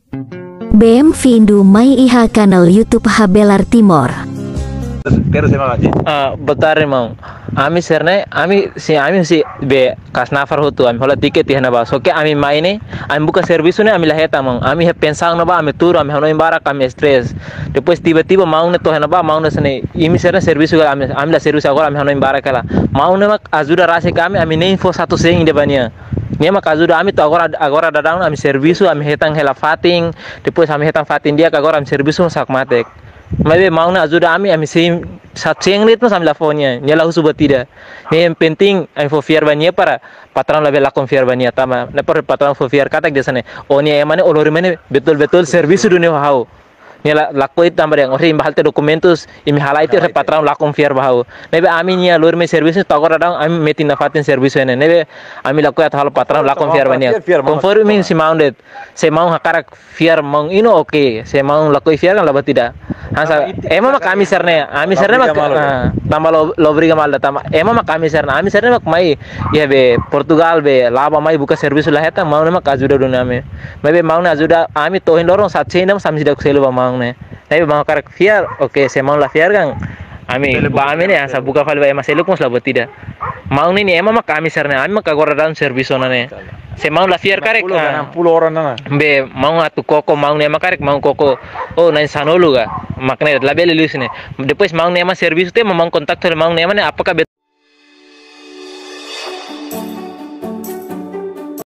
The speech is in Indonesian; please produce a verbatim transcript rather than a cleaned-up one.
B M Vindu Mai Iha kanal YouTube Habelar Timor. Terus sama lagi. Ah, betar mau. Ami serne, ami si ami si be kasnafar hutu, ami hola tiket ya na ba. So ke ami maine, ami buka servisu ne ami laheta mau. Ami he pensang na ba, ami tur, ami hano imbara kami stress. Depois tiba-tiba mau ne to na ba, mau ne sene. Imi serne servisu ami ami la servisu agora ami hano imbara kala. Mau ne mak ajuda rase kami, ami nem info satu seng de bania. Nia mak ajuda ami to agora agora dadang ami servisu, ami hetang hela fating. Depois ami hetang fating dia agora ami servisu sak matek. Maybe mau na ajuda ami ami sim satu seng ritmo sambil lafonnya. Nia lahu subat tidak. Yang penting ami fo fiar bania para patron labe lakon fiar bania tama. Na por patron fo fiar katak de sane. O nia emane olori mane betul-betul servisu dunia hau. Nia lako itu tambah yang orang bahalte dokumentus imi halai itu patron lakon fiar bahau. Nebe ami nia lor me servisu tagora dang ami metin dafatin servisu ene. Nebe ami lako itu hal patron lakon fiar bania. Conforme si maundet. Se mau hakarak fiar mau ino oke. Se mau lako fiar kan laba tidak. Hansa emang mak kami serne. Ami serne mak tambah lo lo beri gamal datang. Emang mak kami serne. Ami serne mak mai ya be Portugal be laba mai buka servisu lah eta mau mak ajuda dunia me. Maybe mau na ajuda ami tohin lorong satse nem sami sidak selu ba mau ne. Tapi mau karak fiar, oke, saya mau lah fiar kan. Ami, ba ami ne asa buka file ba masih lukus lah buat tidak. Mau ni emang mak kami serne, ami mak agora dan servisu nane. Saya mau lah fiar karek. Puluh orang nana. Be mau atu koko mau ne mak karek mau koko. Oh nain sanolu ga. Makne label lulus ne. Depois mau ne emang servisu te mau kontak mau ne emang apakah